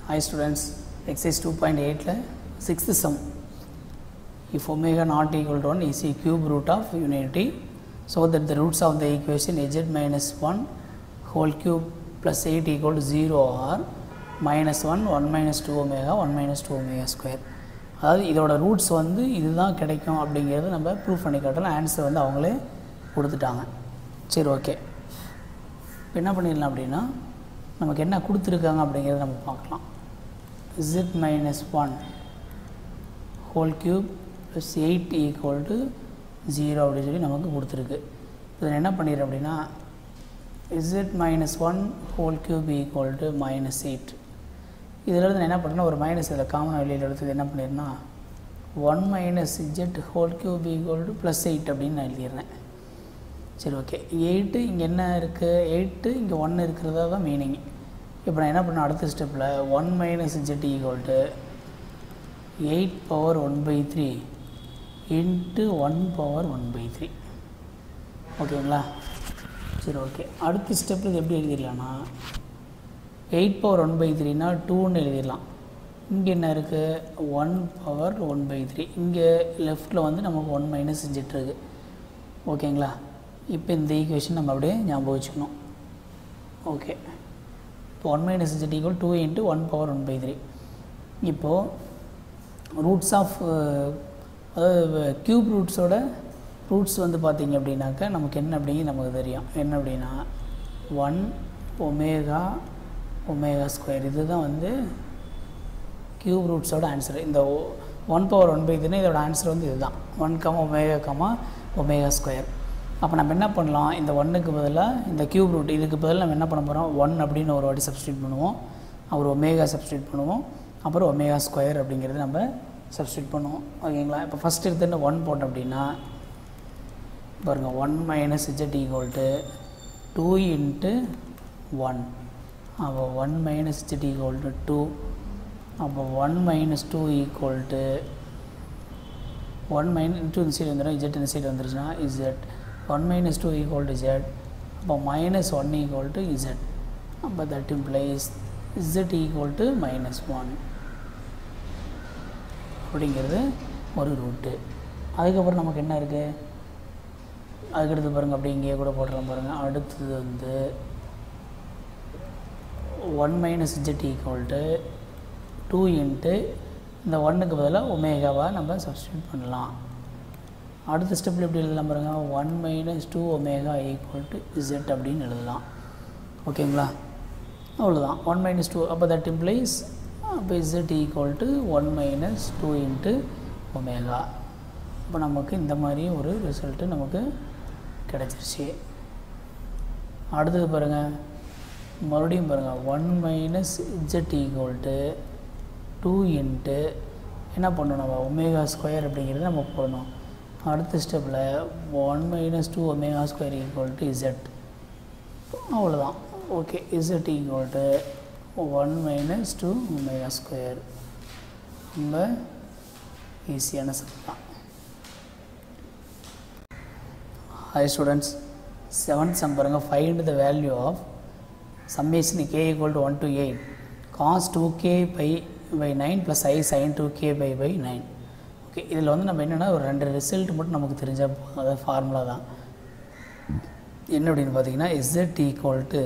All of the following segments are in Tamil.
Hi students, exercise 2.8 sixth sum. If omega not equal to 1 is a cube root of unity, so that the roots of the equation z minus 1 whole cube plus 8 equal to 0 are minus 1, 1 minus 2 omega, 1 minus 2 omega square. அதாவது இதோட ரூட்ஸ் வந்து இதுதான் கிடைக்கும் அப்படிங்கிறது நம்ம ப்ரூஃப் பண்ணி காட்டலாம். ஆன்சர் வந்து அவங்களே கொடுத்துட்டாங்க. சரி, ஓகே. இப்போ என்ன பண்ணிடலாம் அப்படின்னா, நமக்கு என்ன கொடுத்துருக்காங்க அப்படிங்கிறத நம்ம பார்க்கலாம். z minus 1 whole cube plus 8 equal to 0 அப்படின்னு சொல்லி நமக்கு கொடுத்துருக்கு. இதில் என்ன பண்ணிடுறோம் அப்படின்னா, z minus 1 whole cube equal to minus 8. இதில் இருந்து என்ன பண்ணுறேன்னா, ஒரு மைனஸ் இதில் காமனாக வெளியில் எடுத்தது என்ன பண்ணிடுறேன்னா 1 minus z whole cube equal to plus 8 அப்படின்னு நான் எழுதிடுறேன். சரி, ஓகே. 8 இங்கே என்ன இருக்குது, 8 இங்கே 1 இருக்கிறதா தான் மீனிங். இப்போ நான் என்ன பண்ணேன், அடுத்த ஸ்டெப்பில் 1 minus z equal to 8 power 1/3 into 1 power 1/3. ஓகேங்களா? சரி, ஓகே. அடுத்த ஸ்டெப்பில் இது எப்படி எழுதிடலாம்னா 8 power 1/3னா 2ன்னு எழுதிடலாம். இங்கே என்ன இருக்குது 1 power 1/3. இங்கே லெஃப்ட்டில் வந்து நமக்கு 1 minus z இருக்குது. ஓகேங்களா? இப்போ இந்த ஈக்குவேஷன் நம்ம அப்படியே ஞாபகம் வச்சுக்கணும். ஓகே. இப்போ 1 minus z equal 2 into 1 power 1/3. இப்போது ரூட்ஸ் ஆஃப் அதாவது க்யூப் ரூட்ஸோட ரூட்ஸ் வந்து பார்த்திங்க அப்படின்னாக்கா நமக்கு என்ன அப்படிங்கிறது நமக்கு தெரியும். என்ன அப்படின்னா 1 ஒமேகா ஒமேகா ஸ்கொயர். இது தான் வந்து க்யூப் ரூட்ஸோட ஆன்சர். இந்த 1 power 1/3 இதோட ஆன்சர் வந்து இதுதான் 1 ஒமேகா ஒமேகா ஸ்கொயர். அப்போ நம்ம என்ன பண்ணலாம், இந்த 1க்கு பதிலாக இந்த க்யூப் ரூட் இதுக்கு பதிலாக நம்ம என்ன பண்ண போகிறோம், 1 அப்படின்னு ஒரு வாட்டி சப்ஸ்டியூட் பண்ணுவோம், அப்புறம் ஒமேகா சப்ஸ்டியூட் பண்ணுவோம், அப்புறம் ஒமேகா ஸ்கொயர் அப்படிங்கிறது நம்ம சப்ஸ்டியூட் பண்ணுவோம். ஓகேங்களா? இப்போ ஃபஸ்ட் எடுத்துன்னு 1 போட்டோம் அப்படின்னா பாருங்கள் 1 minus z equal to 2 into 1. அப்போ 1 minus z equal to 2. அப்போ 1 minus 2 equal to 1 minus into இந்த சைடு வந்துடும், z இந்த சைடு வந்துருச்சுன்னா z. 1 minus 2 equal to z. அப்போ minus 1 equal to z. அப்போ that implies z equal to minus 1 அப்படிங்கிறது ஒரு ரூட்டு. அதுக்கப்புறம் நமக்கு என்ன இருக்குது, அதுக்கடுத்து பாருங்கள், அப்படி இங்கேயே கூட போடுறோம் பாருங்கள். அடுத்தது வந்து 1 minus z equal to 2 into இந்த 1க்கு பதிலாக ஒமேகாவை நம்ம சப்ஸ்டியூட் பண்ணலாம். அடுத்த ஸ்டெப்பில் எப்படி எழுதலாம் பாருங்கள், 1 minus 2 omega equal to z அப்படின்னு எழுதலாம். ஓகேங்களா? அவ்வளோதான். 1 minus 2. அப்போ that implies அப்போ z equal to 1 minus 2 into omega. இப்போ நமக்கு இந்த மாதிரி ஒரு ரிசல்ட்டு நமக்கு கிடச்சிருச்சு. அடுத்தது பாருங்கள், மறுபடியும் பாருங்கள் 1 minus z equal to 2 into என்ன பண்ணணும், நம்ம ஒமேகா ஸ்கொயர் அப்படிங்கிறது நம்ம போடணும். அடுத்த ஸ்டெப்பில் 1 minus 2 omega square equal to z. அவ்வளோதான். Okay. z equal to 1 minus 2 omega square. ரொம்ப ஈஸியான சம் தான். Hi students, 7th sum பாருங்கள். Find the value of summation k equal to 1 to 8 cos 2k by 9 plus I sin 2k by 9. Okay. இதில் வந்து நம்ம என்னென்னா ஒரு 2 ரிசல்ட் மட்டும் நமக்கு தெரிஞ்சால் போதும். அதாவது ஃபார்முலா தான். என்ன அப்படின்னு பார்த்தீங்கன்னா z equal to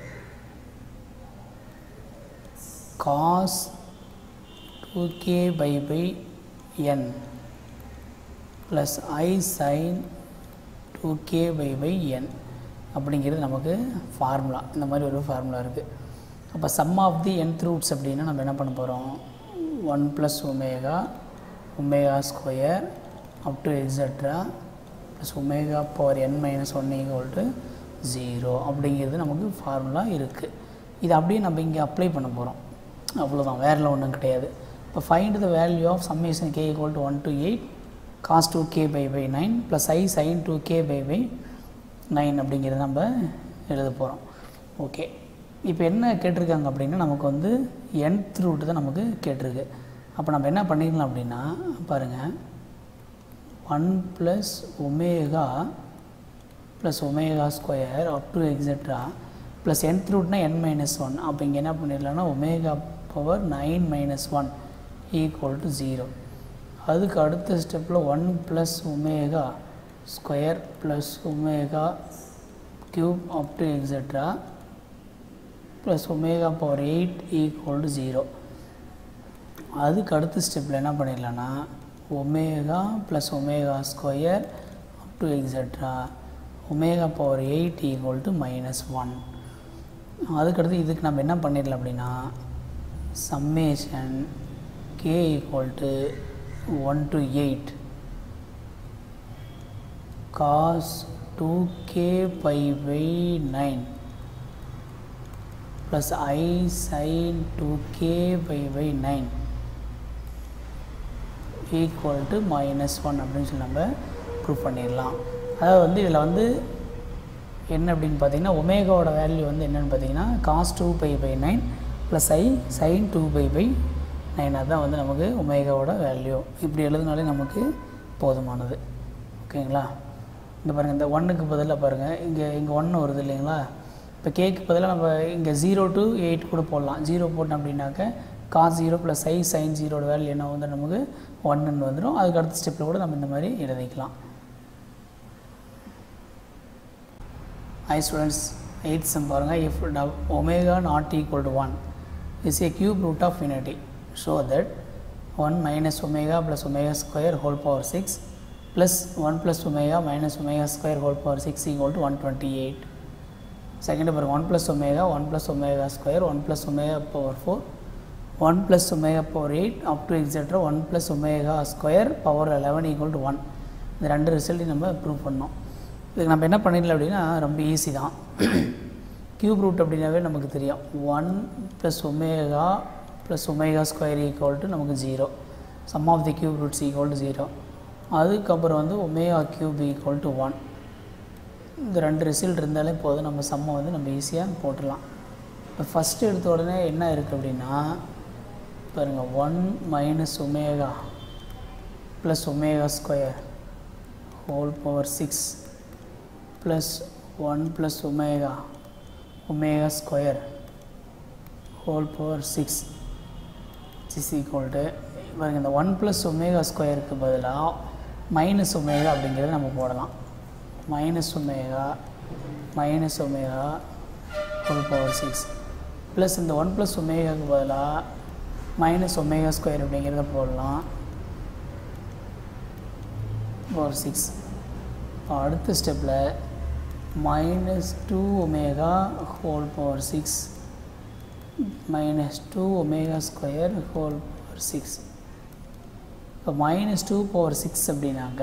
cos 2k by n plus I sin 2k by n அப்படிங்கிறது நமக்கு ஃபார்முலா. இந்த மாதிரி ஒரு ஃபார்முலா இருக்குது. அப்போ sum of the nth roots அப்படின்னா நம்ம என்ன பண்ண போகிறோம், 1 plus omega square up to etc plus omega power n minus 1 equal to 0 அப்படிங்கிறது நமக்கு ஃபார்முலா இருக்குது. இது அப்படியே நம்ம இங்கே அப்ளை பண்ண போகிறோம். அவ்வளோதான், வேறு ஒன்றும் கிடையாது. இப்போ find the value of summation k equal to 1 to 8 cos 2k by 9 plus I sin 2k by 9 அப்படிங்கிறது நம்ம எழுத போகிறோம். ஓகே. இப்போ என்ன கேட்டிருக்காங்க அப்படின்னா, நமக்கு வந்து nth ரூட்டு தான் நமக்கு கேட்டிருக்கு. அப்போ நம்ம என்ன பண்ணிக்கலாம் அப்படின்னா பாருங்கள், 1 plus omega square up to etc plus nth ரூட்னா n மைனஸ் ஒன். அப்போ இங்கே என்ன பண்ணிடலாம்னா omega power 9 minus one equal to 0. அதுக்கு அடுத்த ஸ்டெப்பில் 1 plus omega square plus omega cube up to etcetera plus omega power 8 equal to 0. அதுக்கு அடுத்த ஸ்டெப்பில் என்ன பண்ணிடலான்னா omega plus omega square up to etcetera omega power 8 equal to minus 1. அதுக்கடுத்து இதுக்கு நம்ம என்ன பண்ணிடலாம் அப்படின்னா summation k equal to 1 to 8 cos 2k pi by 9 plus I sin 2k pi by 9 equal to minus 1 அப்படின்னு சொல்லி நம்ம ப்ரூவ் பண்ணிடலாம். அதாவது வந்து இதில் வந்து என்ன அப்படின்னு பார்த்தீங்கன்னா ஒமேகாவோட வேல்யூ வந்து என்னென்னு பார்த்தீங்கன்னா cos 2 pi by 9 plus I sin 2 pi by 9 அதுதான் வந்து நமக்கு ஒமேகாவோட வேல்யூ. இப்படி எழுதுனாலே நமக்கு போதுமானது. ஓகேங்களா? இந்த பாருங்கள், இந்த 1க்கு பதிலாக பாருங்கள், இங்கே 1 வருது இல்லைங்களா? இப்போ கேக்கு பதிலாக நம்ம இங்கே 0 to 8 கூட போடலாம். 0 போட்டோம் அப்படின்னாக்க cos 0 plus I sin 0 value என்ன வந்து நமக்கு 1ன்னு வந்துடும். அதுக்கு அடுத்த ஸ்டெப்பில் கூட நம்ம இந்த மாதிரி எழுதிக்கலாம். Hi students, 8th sum பாருங்கள். If omega not equal to 1 is a cube root of unity, show that 1 minus omega plus omega square whole power 6 plus 1 plus omega minus omega square whole power 6 equal to 128. Second பாருங்க, 1 plus omega square 1 plus omega power 4 1 plus omega power 8 up to etc 1 plus omega square power 11 equal to 1. இந்த ரெண்டு ரிசல்ட்டையும் நம்ம ப்ரூவ் பண்ணோம். இதுக்கு நம்ம என்ன பண்ணிடலாம் அப்படின்னா ரொம்ப ஈஸி தான். கியூப் ரூட் அப்படின்னாவே நமக்கு தெரியும். 1 plus omega square equal to நமக்கு 0. sum of the cube roots equal to 0. அதுக்கப்புறம் வந்து ஒமேகா கியூப் ஈக்குவல் டு 1. இந்த ரெண்டு ரிசல்ட் இருந்தாலே போதும், நம்ம சம்மை வந்து நம்ம ஈஸியாக போட்டுடலாம். இப்போ ஃபஸ்ட்டு எடுத்த உடனே என்ன இருக்குது அப்படின்னா பாருங்கள், 1 minus omega plus omega square whole power 6 plus 1 plus omega square whole power 6 is equal to பாருங்கள், இந்த 1 ப்ளஸ் ஒமேகா ஸ்கொயருக்கு பதிலாக மைனஸ் ஒமேகா அப்படிங்கிறத நம்ம போடலாம். Minus omega whole power 6 plus இந்த 1 ப்ளஸ் ஒமேகாவுக்கு பதிலாக மைனஸ் ஒமேகா ஸ்கொயர் அப்படிங்கிறத போடலாம் பவர் 6. இப்போ அடுத்த ஸ்டெப்பில் minus 2 omega whole power 6 minus 2 omega square whole power 6. இப்போ மைனஸ் 2 பவர் 6 அப்படின்னாக்க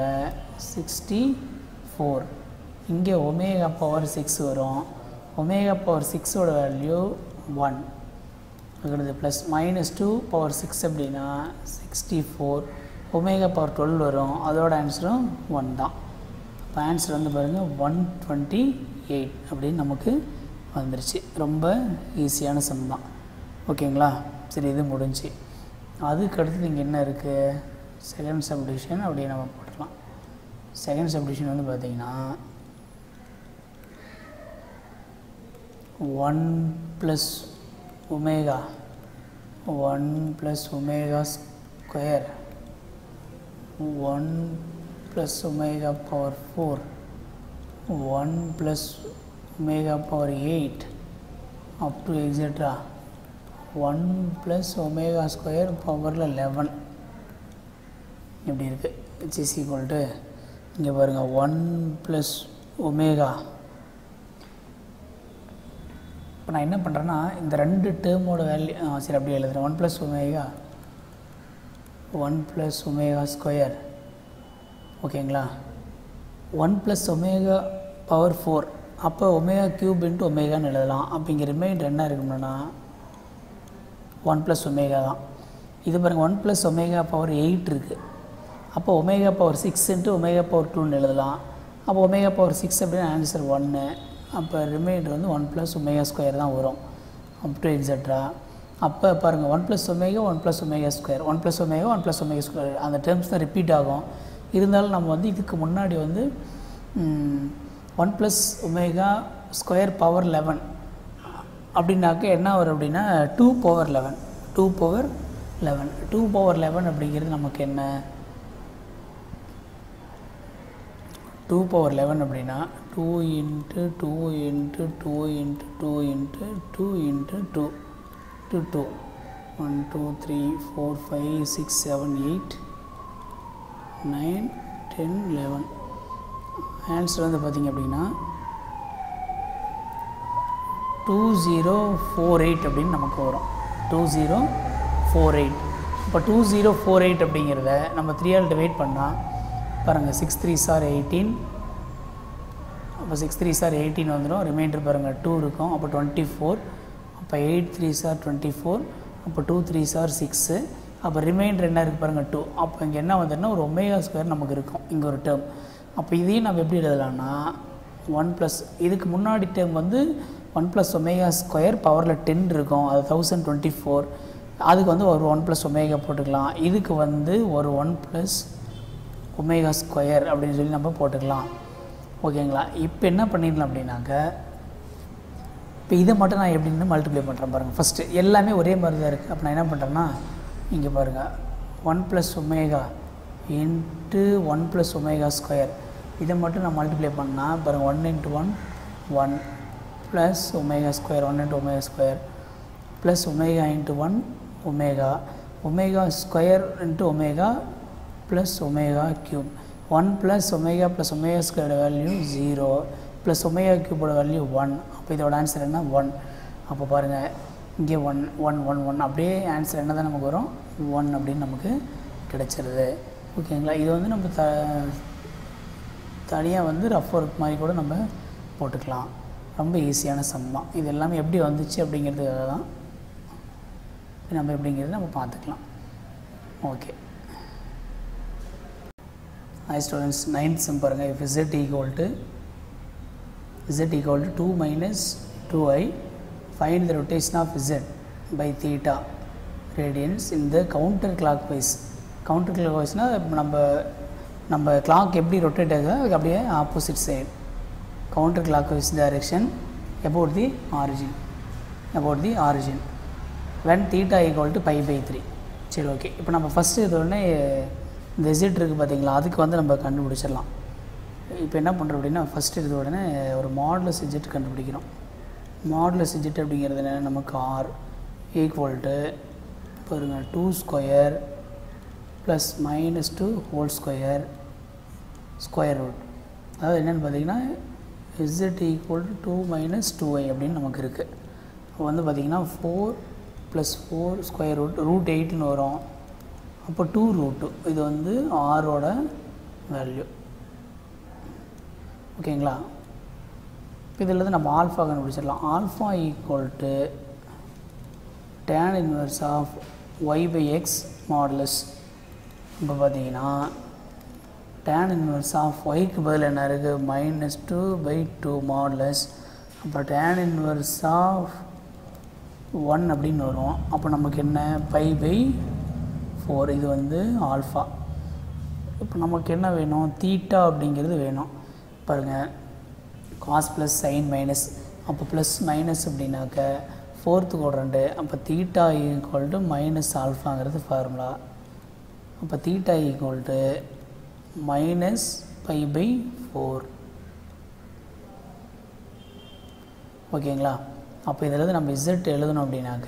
64. இங்கே ஒமேகா பவர் 6 வரும். ஒமேகா பவர் 6ஓட வேல்யூ 1. அதுக்கடுத்து ப்ளஸ் மைனஸ் 2 பவர் 6 அப்படின்னா 64. ஒமேகா பவர் 12 வரும். அதோட ஆன்சரும் 1 தான். இப்போ ஆன்சர் வந்து பாருங்கள் 128 அப்படின்னு நமக்கு வந்துருச்சு. ரொம்ப ஈஸியான சம் தான். ஓகேங்களா? சரி, இது முடிஞ்சு. அதுக்கு அடுத்து இங்கே என்ன இருக்குது, செகண்ட் சப்டிவிஷன் அப்படியே நம்ம போட்டுடலாம். செகண்ட் சப்டிவிஷன் வந்து பார்த்திங்கன்னா 1 + omega square 1 + omega power 4 1 + omega power 8 up to etcetera 1 + omega square பவரில் 11 இப்படி இருக்குது. இட்ஸ் இஸ் ஈக்குவல் டு இங்கே பாருங்கள் 1 + ஒமேகா. இப்போ நான் என்ன பண்ணுறேன்னா இந்த ரெண்டு டேர்மோட வேல்யூ சரி அப்படியே எழுதுகிறேன். 1 + ஒமேகா ஸ்கொயர். ஓகேங்களா? 1 + ஒமேகா பவர் 4 அப்போ ஒமேகா கியூப் இன்ட்டு ஒமேகான்னு எழுதலாம். அப்போ இங்கே ரிமைண்டர் என்ன இருக்கும்னா 1 + ஒமேகா தான். இது பாருங்கள் 1 + ஒமேகா பவர் 8 இருக்குது. அப்போ omega power 6 into omega power 2ன்னு எழுதலாம். அப்போ ஒமேகா பவர் 6 அப்படின்னு ஆன்சர் 1. அப்போ ரிமைண்டர் வந்து 1 + ஒமேகா ஸ்கொயர் தான் வரும் அப் டு எக்ஸெட்ரா. அப்போ பாருங்கள் 1 + omega 1 + omega square 1 + omega 1 + omega square அந்த டேர்ம்ஸ் தான் ரிப்பீட் ஆகும். இருந்தாலும் நம்ம வந்து இதுக்கு முன்னாடி வந்து 1 + ஒமேகா ஸ்கொயர் பவர் 11 அப்படின்னாக்க என்ன வரும் அப்படின்னா 2 power 11 2 power 11 2 power 11 அப்படிங்கிறது நமக்கு என்ன 2 power 11 அப்படின்னா 2 into 2 into 2 into 2 into 2 into 2 to 2 1 2 3 4 5 6 7 8 9 10 11 answer வந்து பார்த்திங்க அப்படின்னா 2048 அப்படின்னு நமக்கு வரும் 2048 இப்போ 2048 அப்படிங்கிறத நம்ம 3 ஆல் டிவைட் பண்ணால் பாருங்கள் 6 3s are 18 அப்போ 6 3s are 18 வந்துடும் ரிமைண்டர் பாருங்கள் 2 இருக்கும் அப்போ 24 அப்போ 8 3s are 24 அப்போ 2 3s are 6 அப்போ ரிமைண்டர் என்ன இருக்குது பாருங்கள் 2 அப்போ இங்கே என்ன வந்துடுனா ஒரு ஒமேகா ஸ்கொயர் நமக்கு இருக்கும் இங்கே ஒரு டேர்ம் அப்போ இதையும் நம்ம எப்படி எழுதலாம்னா 1 ப்ளஸ் இதுக்கு முன்னாடி டேர்ம் வந்து 1 ப்ளஸ் ஒமேகா ஸ்கொயர் பவரில் 10 இருக்கும் அது 1024 அதுக்கு வந்து ஒரு 1 ப்ளஸ் ஒமேகா போட்டுக்கலாம் இதுக்கு வந்து ஒரு 1 ப்ளஸ் ஒமேகா ஸ்கொயர் அப்படின்னு சொல்லி நம்ம போட்டுக்கலாம் ஓகேங்களா இப்போ என்ன பண்ணிடலாம் அப்படின்னாக்க இப்போ இதை மட்டும் நான் எப்படின்னு மல்டிப்ளை பண்ணுறேன் பாருங்கள் ஃபஸ்ட்டு எல்லாமே ஒரே மாதிரி தான் இருக்குது அப்போ நான் என்ன பண்ணுறேன்னா இங்கே பாருங்கள் 1 plus omega into 1 plus omega square இதை மட்டும் நான் மல்டிப்ளை பண்ணால் பாருங்கள் 1 into 1 1 plus omega square 1 into omega square plus omega into 1 omega omega square into omega plus omega cube 1 plus omega ஸ்கொயரோட வேல்யூ 0 ப்ளஸ் ஒமேகா க்யூபோட வேல்யூ 1 அப்போ இதோட ஆன்சர் என்ன 1 அப்போ பாருங்கள் இங்கே 1 1 1 1 அப்படியே ஆன்சர் என்ன தான் நமக்கு வரும் 1 அப்படின்னு நமக்கு கிடச்சிருது ஓகேங்களா இது வந்து நம்ம தனியாக வந்து ரஃப் ஒர்க் மாதிரி கூட நம்ம போட்டுக்கலாம் ரொம்ப ஈஸியான சம் தான் இது எல்லாமே எப்படி வந்துச்சு அப்படிங்கிறதுக்காக தான் நம்ம எப்படிங்கிறது நம்ம பார்த்துக்கலாம் okay Hi students, 9th sum பாருங்க if z equal to 2 minus 2i find the rotation of z by theta radians in the counter clockwise னா நம்ம clock எப்படி ரொட்டேட் ஆகுது அதுக்கு அப்படியே opposite side counter clockwise direction about the origin when theta equal to pi by 3 சரி ஓகே இப்போ நம்ம ஃபஸ்ட்டு இது உடனே இந்த z இருக்குது பார்த்தீங்களா அதுக்கு வந்து நம்ம கண்டுபிடிச்சிடலாம் இப்போ என்ன பண்ணுறோம் அப்படின்னா ஃபஸ்ட்டு இது உடனே ஒரு மாடுலஸ் z கண்டுபிடிக்கிறோம் மாடுலஸ் z அப்படிங்கிறது என்ன நமக்கு r ஈக்குவல் டு பாருங்கள் 2 square plus minus 2 whole square root அதாவது என்னென்னு பார்த்தீங்கன்னா z equal to 2 minus 2i அப்படின்னு நமக்கு இருக்குது அப்போ வந்து பார்த்திங்கன்னா 4 ப்ளஸ் 4 ஸ்கொயர் ரூட் 8ன்னு வரும் அப்போ 2 ரூட் இது வந்து ஆரோட வேல்யூ ஓகேங்களா இதில் இருந்து நம்ம ஆல்ஃபா கண்டுபிடிச்சிடலாம் alpha equal to tan inverse of y by x modulus இப்போ பார்த்தீங்கன்னா tan இன்வர்ஸ் ஆஃப் ஒய்க்கு பதில் என்ன இருக்குது -2/2 மாடுலஸ் அப்போ tan இன்வர்ஸ் ஆஃப் 1 அப்படின்னு வரும் அப்போ நமக்கு என்ன π/4 இது வந்து ஆல்ஃபா இப்போ நமக்கு என்ன வேணும் தீட்டா அப்படிங்கிறது வேணும் பாருங்கள் காஸ் ப்ளஸ் சைன் மைனஸ் அப்போ ப்ளஸ் மைனஸ் அப்படின்னாக்க 4th quadrant அப்போ தீட்டா ஈக்குவல் டு மைனஸ் ஆல்ஃபாங்கிறது ஃபார்முலா அப்போ தீட்டா ஈக்குவல் டு -π/4 ஓகேங்களா அப்போ இதில் நம்ம z எழுதணும் அப்படின்னாக்க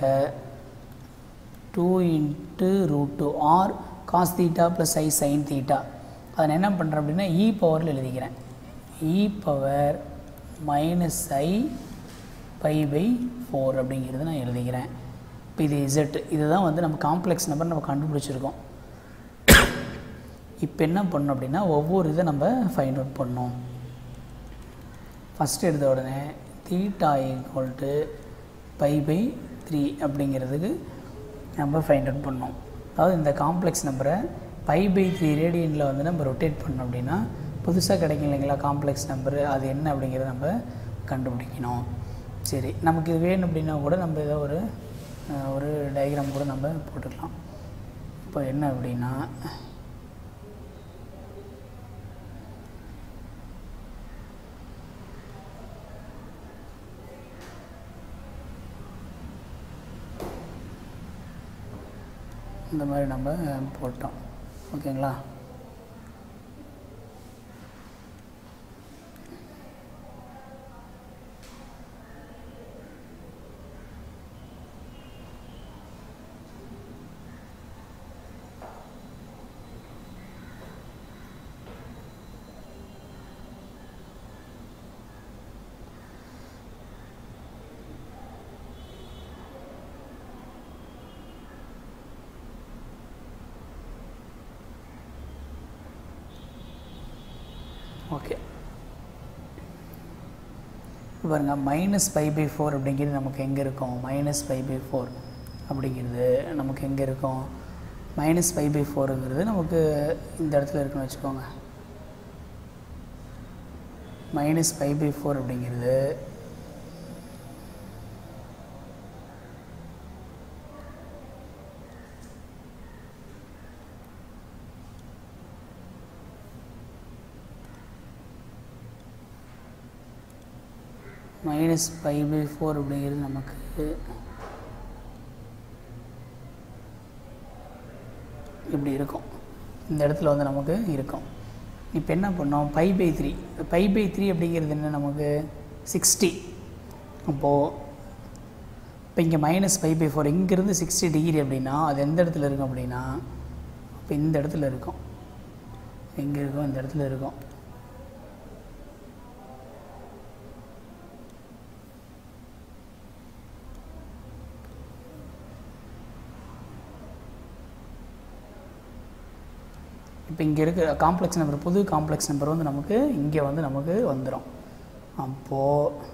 2 into √2 or cos theta plus I sin theta அதை நான் என்ன பண்ணுறேன் அப்படின்னா e பவரில் எழுதிக்கிறேன் e பவர் மைனஸ் I π/4 அப்படிங்கிறது நான் எழுதிக்கிறேன் இப்போ இது z இதுதான் வந்து நம்ம காம்ப்ளெக்ஸ் நம்பர் நம்ம கண்டுபிடிச்சிருக்கோம் இப்போ என்ன பண்ணணும் அப்படின்னா ஒவ்வொரு இதை நம்ம ஃபைண்ட் அவுட் பண்ணோம் ஃபஸ்ட்டு எடுத்த உடனே தீட்டா ஈக்குவல் டு π/3 அப்படிங்கிறதுக்கு நம்ம ஃபைண்ட் அவுட் பண்ணோம் அதாவது இந்த காம்ப்ளெக்ஸ் நம்பரை π/3 ரேடியனில் வந்து நம்ம ரொட்டேட் பண்ணோம் அப்படின்னா புதுசாக கிடைக்கும் இல்லைங்களா காம்ப்ளெக்ஸ் நம்பரு அது என்ன அப்படிங்கிறத நம்ம கண்டுபிடிக்கணும் சரி நமக்கு இது வேணும் அப்படின்னா கூட நம்ம ஏதோ ஒரு டயக்ராம் கூட நம்ம போட்டுக்கலாம் இப்போ என்ன அப்படின்னா இந்த மாதிரி நம்ம போட்டோம். ஓகேங்களா? ஓகே, பாருங்கள் -π/4 அப்படிங்கிறது நமக்கு எங்கே இருக்கும்? -π/4 அப்படிங்கிறது நமக்கு எங்கே இருக்கும்? -π/4ங்கிறது நமக்கு இந்த இடத்துல இருக்குன்னு வச்சுக்கோங்க. -π/4 அப்படிங்கிறது -π/4 அப்படிங்கிறது நமக்கு இப்படி இருக்கும். இந்த இடத்துல வந்து நமக்கு இருக்கும். இப்போ என்ன பண்ணோம்? π/3 அப்படிங்கிறது என்ன? நமக்கு 60. அப்போது இப்போ இங்கே -π/4 இங்கேருந்து 60 டிகிரி அப்படின்னா அது எந்த இடத்துல இருக்கும் அப்படின்னா, இப்போ இந்த இடத்துல இருக்கும். எங்கே இருக்கும்? இந்த இடத்துல இருக்கும். இப்போ இங்கே இருக்கிற காம்ப்ளெக்ஸ் நம்பர், புது காம்ப்ளெக்ஸ் நம்பர் வந்து நமக்கு இங்கே வந்து நமக்கு வந்துடும். அப்போ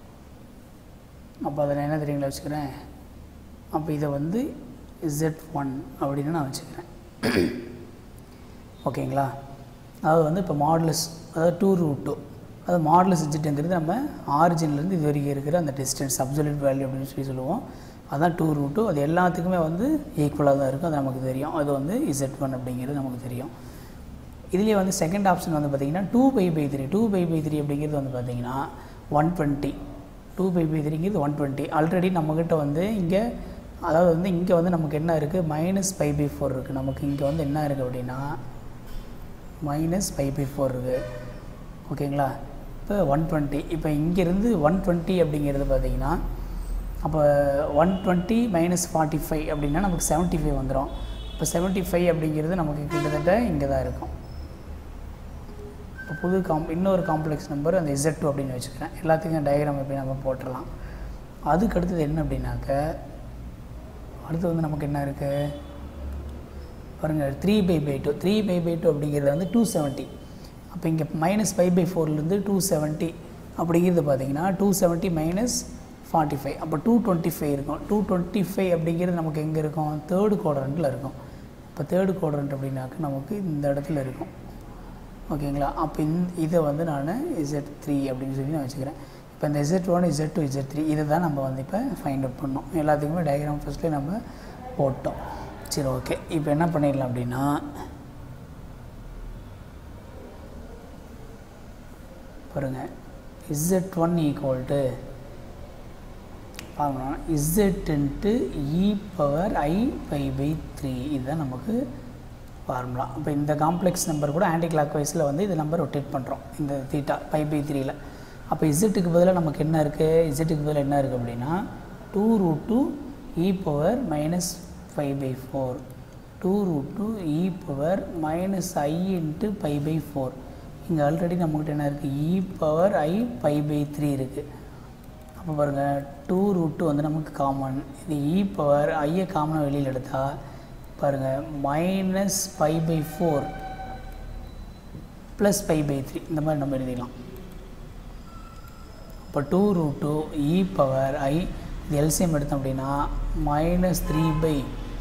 அதை நான் என்ன தெரியுங்களா வச்சுக்கிறேன்? அப்போ இதை வந்து Z1 அப்படின்னு நான் வச்சுக்கிறேன். ஓகேங்களா? அதாவது வந்து இப்போ மாடுலஸ், அதாவது 2√2, அதாவது மாடுலஸ் Z நம்ம ஆரிஜின்லேருந்து இது வரைக்கும் இருக்கிற அந்த டிஸ்டன்ஸ் அப்சல்யூட் வேல்யூ அப்படின்னு சொல்லி சொல்லுவோம். அதான் 2√2. அது எல்லாத்துக்குமே வந்து ஈக்குவலாக தான் இருக்கும். அது நமக்கு தெரியும். அது வந்து Z1 அப்படிங்கிறது நமக்கு தெரியும். இதுலேயே வந்து செகண்ட் ஆப்ஷன் வந்து பார்த்திங்கன்னா 2π/3. 2π/3 அப்படிங்கிறது வந்து பார்த்திங்கன்னா 120. 2π/3ங்கிறது 120. ஆல்ரெடி நம்மக்கிட்ட வந்து இங்கே, அதாவது வந்து இங்கே வந்து நமக்கு என்ன இருக்குது? -π/4 இருக்குது. நமக்கு இங்கே வந்து என்ன இருக்குது அப்படின்னா -π/4 இருக்குது. ஓகேங்களா? இப்போ 120. இப்போ இங்கேருந்து 120 அப்படிங்கிறது பார்த்திங்கன்னா, அப்போ 120 - 45 அப்படின்னா நமக்கு 75 வந்துடும். இப்போ 75 அப்படிங்கிறது நமக்கு கிட்டத்தட்ட இங்கே தான் இருக்கும். இப்போ புது இன்னொரு காம்ப்ளெக்ஸ் நம்பர் அந்த Z2 அப்படின்னு வச்சுக்கிறேன். எல்லாத்துக்கும் டயக்ராம் எப்படி நம்ம போட்டுடலாம். அதுக்கு அடுத்தது என்ன அப்படின்னாக்க, அடுத்து வந்து நமக்கு என்ன இருக்குது பாருங்கள், 3π/2. 3π/2 அப்படிங்கிறது வந்து 270. அப்போ இங்கே -π/4லேருந்து 270 அப்படிங்கிறது பார்த்திங்கன்னா 270 - 45. அப்போ 225 இருக்கும். 225 அப்படிங்கிறது நமக்கு எங்கே இருக்கும்? தேர்டு குவாட்ரண்ட்டில் இருக்கும். இப்போ தேர்டு குவாட்ரண்ட் அப்படின்னாக்க நமக்கு இந்த இடத்துல இருக்கும். ஓகேங்களா? அப்போ இதை வந்து நான் Z3 அப்படின்னு சொல்லி நான் வச்சுக்கிறேன். இப்போ இந்த Z1, Z2, Z3 இதை தான் நம்ம வந்து இப்போ ஃபைண்ட் அவுட் பண்ணோம். எல்லாத்துக்குமே டயக்ராம் ஃபஸ்ட்லேயே நம்ம போட்டோம். சரி, ஓகே. இப்போ என்ன பண்ணிடலாம் அப்படின்னா, பாருங்கள், Z1 = Z e⁻i⁻3 இதுதான் நமக்கு ஃபார்முலா. இப்போ இந்த காம்ப்ளெக்ஸ் நம்பர் கூட ஆன்டி கிளாக் வைஸில் வந்து இது நம்பர் ரொட்டேட் பண்ணுறோம் இந்த தீட்டா π/3ல். அப்போ இசட்டுக்கு பதிலாக நமக்கு என்ன இருக்குது? இசட்டுக்கு பதிலாக என்ன இருக்குது அப்படின்னா 2√2 e⁻−π/4. 2√2 e⁻−i⁻π/4. இங்கே ஆல்ரெடி நம்மக்கிட்ட என்ன இருக்குது? e⁻i⁻3 இருக்குது. அப்போ பாருங்கள், 2√2 வந்து நமக்கு காமன். இது e⁻i காமனாக வெளியில் எடுத்தால் பாருங்கள் -π/4 + π/3 இந்த மாதிரி நம்ம எழுதிக்கலாம். இப்போ 2√2 e⁻i இது எல்சிஎம் எடுத்தோம் அப்படின்னா -3/,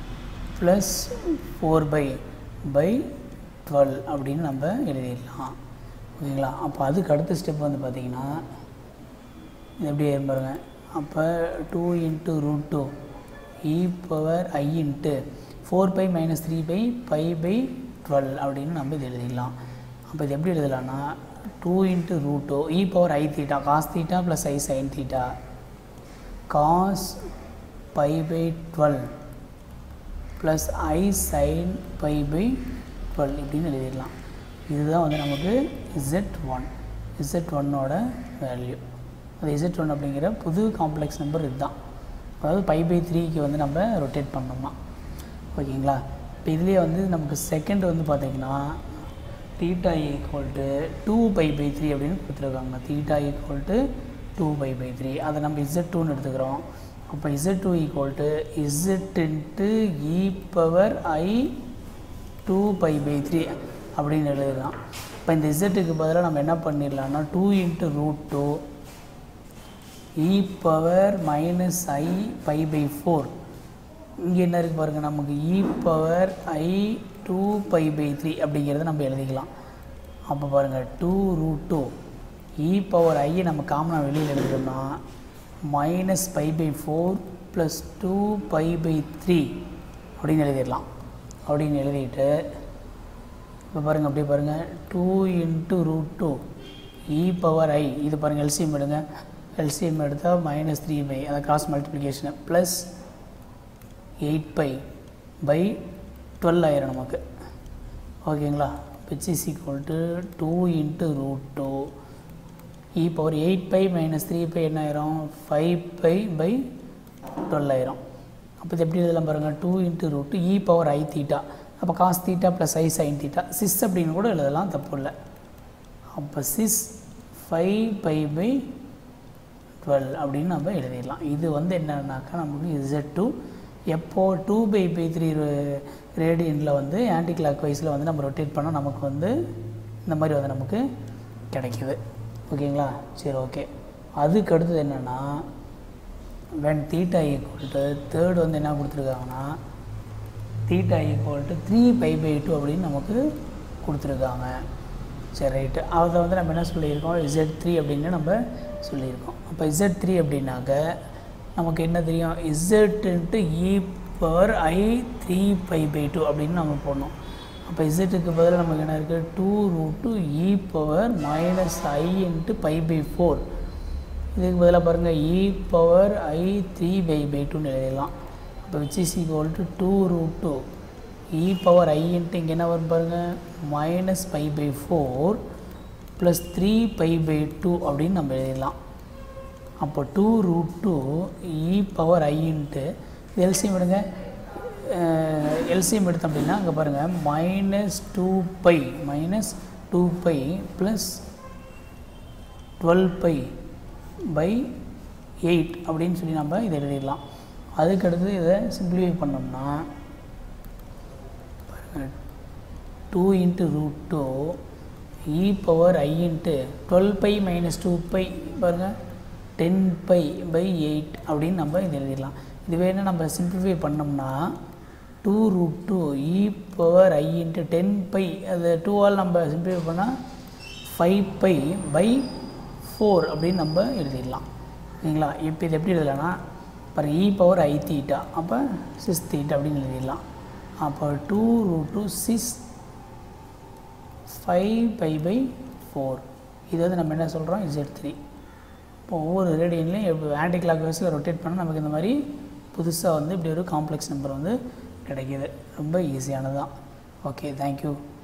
+4/12 அப்படின்னு நம்ம எழுதிடலாம். ஓகேங்களா? அப்போ அதுக்கு அடுத்த ஸ்டெப் வந்து பார்த்திங்கன்னா இது எப்படி பாருங்க. அப்போ 2 × √2 e⁻i × 4π - 3π/π/12 அப்படின்னு நம்ம இது எழுதிடலாம். அப்போ இது எப்படி எழுதலாம்னா 2 × √2 e⁻i⁻θ cos θ + i sin θ cos π/12 plus I sin pi by 12 இப்படின்னு எழுதிடலாம். இதுதான் வந்து நமக்கு Z1 Z1ஓட வேல்யூ. அது Z1 அப்படிங்கிற புது காம்ப்ளெக்ஸ் நம்பர் இதுதான். அதாவது பை பை 3க்கு வந்து நம்ம ரொட்டேட் பண்ணோம்னா ஓகேங்களா. இப்போ இதுலேயே வந்து நமக்கு செகண்ட் வந்து பார்த்திங்கன்னா theta equal to 2 pi by 3 அப்படின்னு கொடுத்துருக்காங்க. Theta equal to 2 pi by 3 அதை நம்ம Z2ன்னு எடுத்துக்கிறோம். அப்போ Z2 equal to Z into e power I 2 pi by 3 அப்படின்னு எழுதலாம். இப்போ இந்த Z-க்கு பதிலாக நம்ம என்ன பண்ணிடலாம்னா 2 into root 2 e power minus I pi by 4. இங்கே என்ன இருக்குது பாருங்கள், நமக்கு e power I 2 pi by 3 அப்படிங்கிறத நம்ம எழுதிக்கலாம். அப்போ பாருங்கள் 2 ரூட் 2 இ பவர் ஐயை நம்ம காமனாக வெளியில் எழுதிட்டோம்னா minus pi by 4 plus 2 pi by 3 அப்படின்னு எழுதிடலாம். அப்படின்னு எழுதிட்டு இப்போ பாருங்கள் அப்படியே பாருங்கள் 2 into root 2 e power I இது பாருங்கள் எல்சிஎம் எடுங்க. எல்சிஎம் எடுத்தால் மைனஸ் 3 பை அதை cross multiplication plus 8 pi by 12 ஆயிரும் நமக்கு ஓகேங்களா. which is equal to 2 into root 2 e power 8 pi minus 3 pi என்ன ஆயிரும் 5 பை பை 12 ஆயிரும். அப்போ இது எப்படி இதெல்லாம் பாருங்கள் 2 into root e power I theta. அப்போ cos theta plus I sine theta 6 அப்படின்னு கூட எழுதலாம், தப்பு இல்லை. அப்போ 6 5 பை பை 12 அப்படின்னு நம்ம எழுதிடலாம். இது வந்து என்னன்னாக்கா நமக்கு Z2 எப்போ 2 பை பை 3 ரேடியனில் வந்து ஆன்டி கிளாக் வைஸில் வந்து நம்ம ரொட்டேட் பண்ணால் நமக்கு வந்து இந்த மாதிரி வந்து நமக்கு கிடைக்கிது ஓகேங்களா. சரி ஓகே. அதுக்கு அடுத்தது என்னென்னா when theta equal to third வந்து என்ன கொடுத்துருக்காங்கன்னா theta equal to 3 pi by 2 அப்படின்னு நமக்கு கொடுத்துருக்காங்க. சரி ரைட்டு. அதை வந்து நம்ம என்ன சொல்லியிருக்கோம் Z3 அப்படின்னு நம்ம சொல்லியிருக்கோம். அப்போ Z3 அப்படின்னாக்க நமக்கு என்ன தெரியும் Z into e power I 3 pi by 2 அப்படின்னு நம்ம போடணும். அப்போ Z-க்கு பதிலாக நமக்கு என்ன இருக்குது 2 root 2 e power minus I into pi by 4. இதுக்கு பதிலாக பாருங்கள் e power I 3 pi by 2ன்னு எழுதிடலாம். அப்போ which is equal to 2 root 2 e power I into இங்கே என்ன வரும் பாருங்கள் minus pi by 4 plus 3 pi by 2 அப்படின்னு நம்ம எழுதிடலாம். அப்போ 2 root 2 e power I into LCM எடுங்க. எல்சிஎம் எடுத்தோம் அப்படின்னா அங்கே பாருங்கள் minus 2 by plus 12 pi by 8 அப்படின்னு சொல்லி நம்ம இதை எழுதிடலாம். அதுக்கடுத்து இதை சிம்பிளிஃபை பண்ணோம்னா பாருங்கள் 2 into root 2 e power I into 12 pi minus 2 pi பாருங்கள் 10 பை பை 8 அப்படின்னு நம்ம இதை எழுதிடலாம். இதுவே என்ன நம்ம சிம்பிளிஃபை பண்ணோம்னா 2 root 2 e power I into 10 pi அது 2ஆல் நம்ம சிம்பிளிஃபை பண்ணால் 5 பை பை 4 அப்படின்னு நம்ம எழுதிடலாம் ஓகேங்களா. இப்போ இது எப்படி எழுதலாம்னா பாருங்கள் இ பவர் I தீட்டா அப்போ 6 தீட்டா அப்படின்னு எழுதிடலாம். அப்போ 2 ரூட் 2 6 5 பை பை 4 இது வந்து நம்ம என்ன சொல்கிறோம் Z3. இப்போ ஒவ்வொரு ரேடியன்லையும் ஆன்டி கிளாக் வைஸில் ரொட்டேட் பண்ணால் நமக்கு இந்த மாதிரி புதுசாக வந்து இப்படி ஒரு காம்ப்ளெக்ஸ் நம்பர் வந்து கிடைக்கிது. ரொம்ப ஈஸியானது தான். Okay, thank you.